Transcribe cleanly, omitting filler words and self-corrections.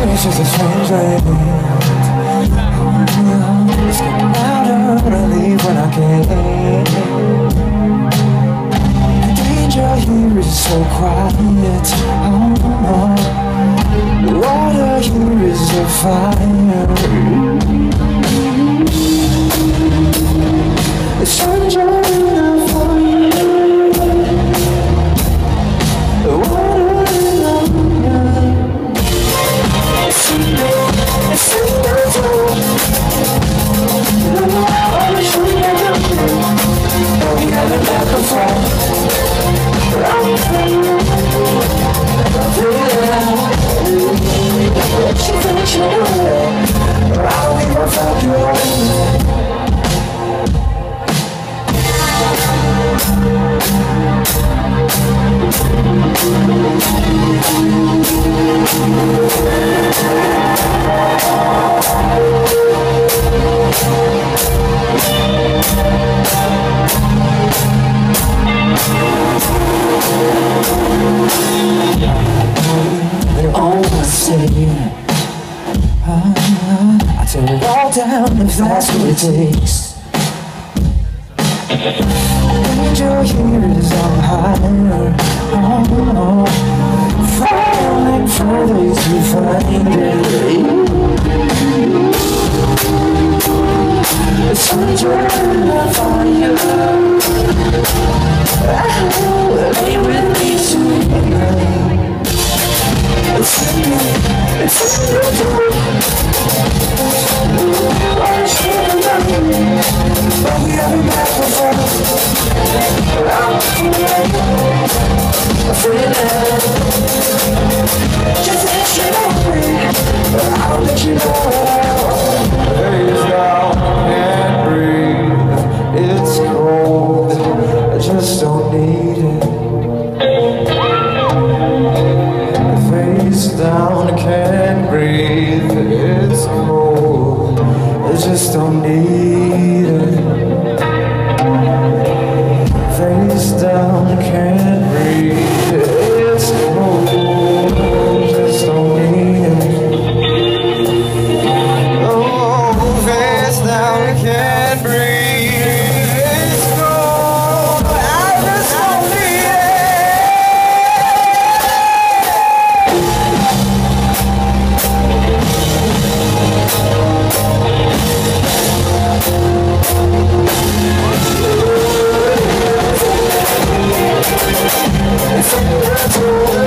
It's just a strange land. It's getting louder when I leave when I can. The danger here is so quiet. The water here is a fire. The sun's shining out for you. The water is on it's in the door. I'm sure you never knew. We never met before. I'm afraid she thinks you know I'll leave her without you. I tear it all down if that's what it takes. Danger here is on higher. Falling further to find it. The sun's shining out for you. Lay with me tonight. It's in the door. I'm sure you know, but we haven't met before. I'm afraid just let you know, I'll let you know. Face down and breathe. It's cold, I just don't need it. Face down, can't breathe. It's cold, I just don't need it. Face down, can't breathe. It's cold, I just don't need it. Oh, face down, can't breathe. It's cold, I just don't need it. It's